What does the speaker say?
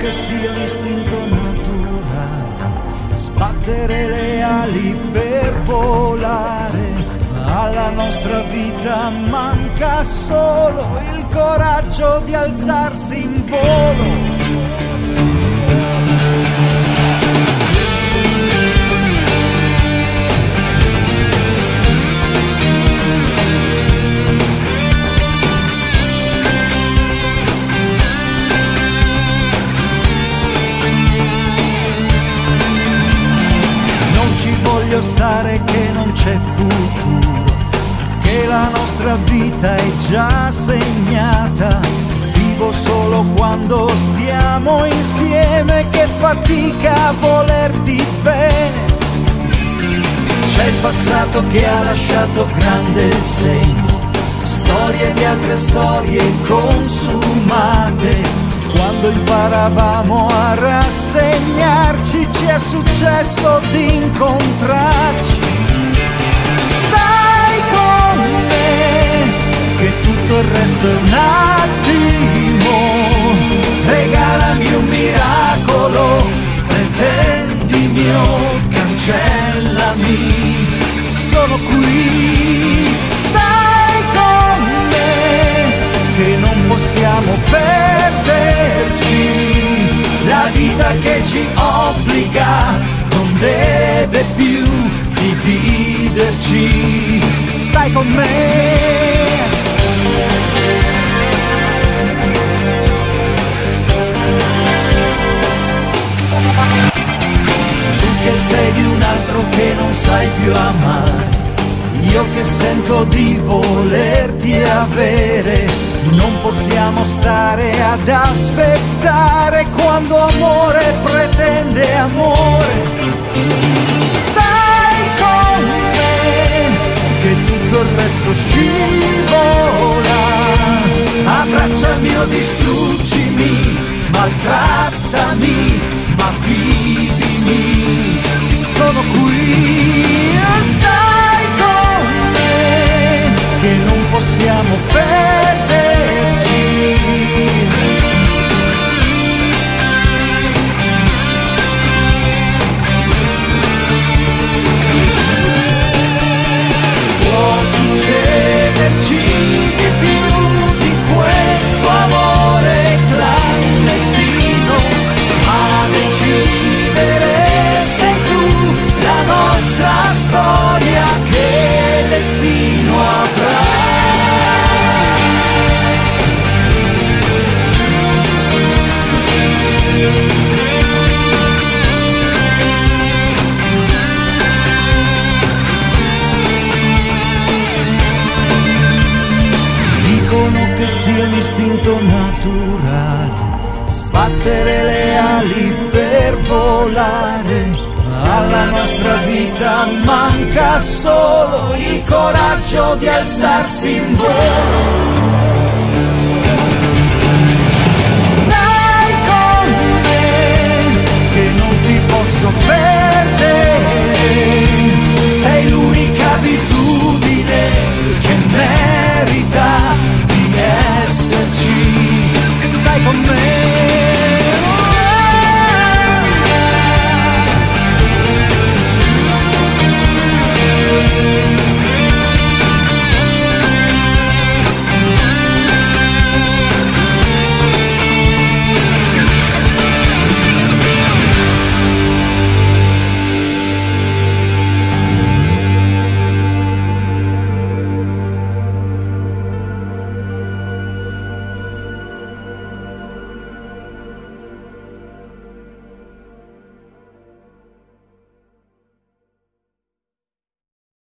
che sia un istinto naturale, sbattere le ali per volare. Alla nostra vita manca solo il coraggio di alzarsi in volo. Voglio stare che non c'è futuro, che la nostra vita è già segnata. Vivo solo quando stiamo insieme, che fatica a volerti bene. C'è il passato che ha lasciato grande segno, storie di altre storie consumate. Quando imparavamo a rassegnarci, ci è successo di incontrarci. Stai con me, che tutto il resto è un attimo. Regalami un miracolo, pretendimi o cancellami. Sono qui, stai con me, che non possiamo perderci. La vita che ci obbliga non deve più dividerci. Stai con me. Tu che sei di un altro che non sai più amare, io che sento di volerti avere. Non possiamo stare ad aspettare quando amore pretende amore. Stai con me, che tutto il resto scivola. Abbracciami o distruggimi, maltrattami, ma vivimi. Sono qui, stai con me, che non possiamo perderci. Può succederci di più di questo amore clandestino, a decidere sei tu, la nostra storia, che destino avrà. Dicono che sia un istinto naturale, sbattere le ali per volare. Alla nostra vita manca solo il coraggio di alzarsi in volo.